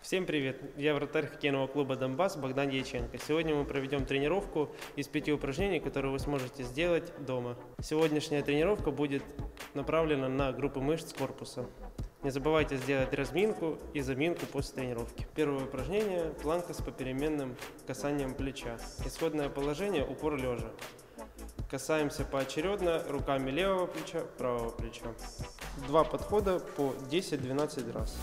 Всем привет! Я вратарь хоккейного клуба «Донбасс» Богдан Дьяченко. Сегодня мы проведем тренировку из 5 упражнений, которые вы сможете сделать дома. Сегодняшняя тренировка будет направлена на группы мышц корпуса. Не забывайте сделать разминку и заминку после тренировки. Первое упражнение – планка с попеременным касанием плеча. Исходное положение – упор лежа. Касаемся поочередно руками левого плеча, правого плеча. Два подхода по 10-12 раз.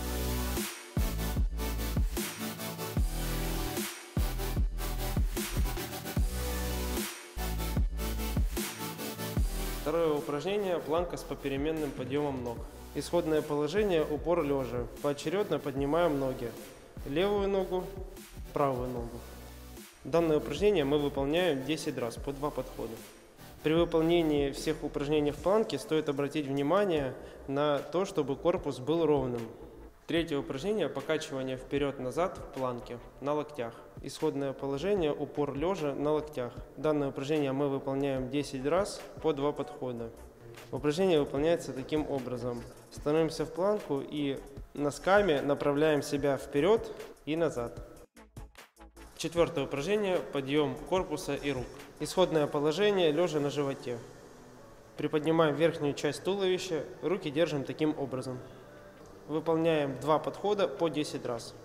Второе упражнение – планка с попеременным подъемом ног. Исходное положение – упор лежа. Поочередно поднимаем ноги. Левую ногу, правую ногу. Данное упражнение мы выполняем 10 раз по 2 подхода. При выполнении всех упражнений в планке стоит обратить внимание на то, чтобы корпус был ровным. Третье упражнение – покачивание вперед-назад в планке на локтях. Исходное положение – упор лежа на локтях. Данное упражнение мы выполняем 10 раз по 2 подхода. Упражнение выполняется таким образом. Становимся в планку и носками направляем себя вперед и назад. Четвертое упражнение – подъем корпуса и рук. Исходное положение – лежа на животе. Приподнимаем верхнюю часть туловища, руки держим таким образом. Выполняем 2 подхода по 10 раз.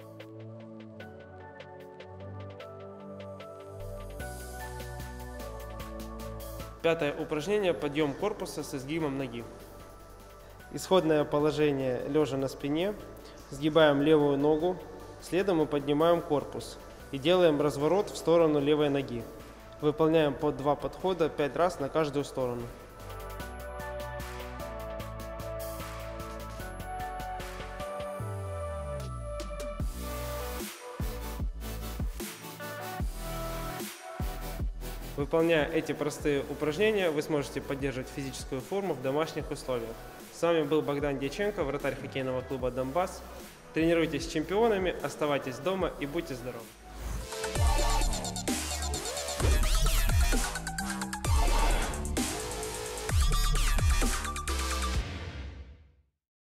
Пятое упражнение – подъем корпуса с изгибом ноги. Исходное положение – лежа на спине. Сгибаем левую ногу, следом мы поднимаем корпус и делаем разворот в сторону левой ноги. Выполняем по 2 подхода 5 раз на каждую сторону. Выполняя эти простые упражнения, вы сможете поддерживать физическую форму в домашних условиях. С вами был Богдан Дьяченко, вратарь хоккейного клуба «Донбасс». Тренируйтесь с чемпионами, оставайтесь дома и будьте здоровы!